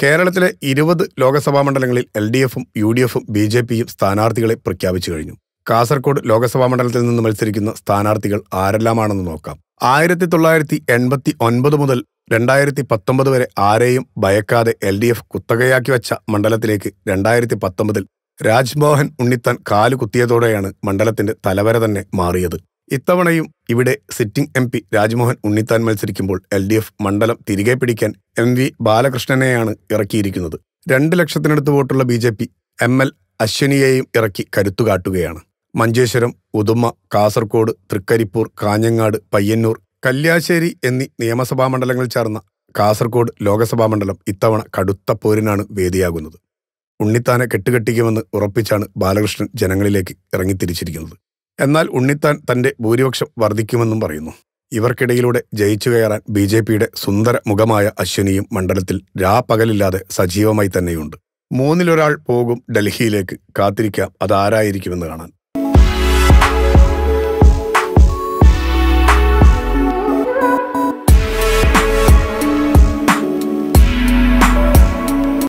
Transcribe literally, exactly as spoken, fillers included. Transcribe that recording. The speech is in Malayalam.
കേരളത്തിലെ ഇരുപത് ലോക്സഭാ മണ്ഡലങ്ങളിൽ എൽ ഡി എഫും യു ഡി എഫും ബി ജെ പിയും സ്ഥാനാർത്ഥികളെ പ്രഖ്യാപിച്ചു കഴിഞ്ഞു. കാസർഗോഡ് ലോക്സഭാ മണ്ഡലത്തിൽ നിന്ന് മത്സരിക്കുന്ന സ്ഥാനാർത്ഥികൾ ആരെല്ലാമാണെന്ന് നോക്കാം. ആയിരത്തി തൊള്ളായിരത്തി എൺപത്തി ഒൻപത് മുതൽ രണ്ടായിരത്തി പത്തൊമ്പത് വരെ ആരെയും ഭയക്കാതെ എൽ ഡി എഫ് കുത്തകയാക്കി വെച്ച മണ്ഡലത്തിലേക്ക് രണ്ടായിരത്തി പത്തൊമ്പതിൽ രാജ്മോഹൻ ഉണ്ണിത്താൻ കാലു കുത്തിയതോടെയാണ് മണ്ഡലത്തിന്റെ തലവര തന്നെ മാറിയത്. ഇത്തവണയും ഇവിടെ sitting M P Rajmohan Unnithan മത്സരിക്കുമ്പോൾ എൽ ഡി എഫ് മണ്ഡലം തിരികെ പിടിക്കാൻ എം വി ബാലകൃഷ്ണനെയാണ് ഇറക്കിയിരിക്കുന്നത്. രണ്ട് ലക്ഷത്തിനടുത്ത് വോട്ടുള്ള B J P M L അശ്വനിയെയും ഇറക്കി കരുത്തുകാട്ടുകയാണ്. മഞ്ചേശ്വരം, ഉദുമ, കാസർഗോഡ്, തൃക്കരിപ്പൂർ, കാഞ്ഞങ്ങാട്, പയ്യന്നൂർ, കല്യാശ്ശേരി എന്നീ നിയമസഭാ മണ്ഡലങ്ങൾ ചേർന്ന കാസർഗോഡ് ലോക്സഭാ മണ്ഡലം ഇത്തവണ കടുത്ത പോരിനാണ് വേദിയാകുന്നത്. ഉണ്ണിത്താനെ കെട്ടുകെട്ടിക്കുമെന്ന് ഉറപ്പിച്ചാണ് ബാലകൃഷ്ണൻ ജനങ്ങളിലേക്ക് ഇറങ്ങിത്തിരിച്ചിരിക്കുന്നത്. എന്നാൽ ഉണ്ണിത്താൻ തന്റെ ഭൂരിപക്ഷം വർദ്ധിക്കുമെന്നും പറയുന്നു. ഇവർക്കിടയിലൂടെ ജയിച്ചു കയറാൻ ബി ജെ പിയുടെ സുന്ദര മുഖമായ അശ്വനിയും മണ്ഡലത്തിൽ രാപ്പകലില്ലാതെ സജീവമായി തന്നെയുണ്ട്. മൂന്നിലൊരാൾ പോകും ഡൽഹിയിലേക്ക്. കാത്തിരിക്കാം അതാരായിരിക്കുമെന്ന് കാണാൻ.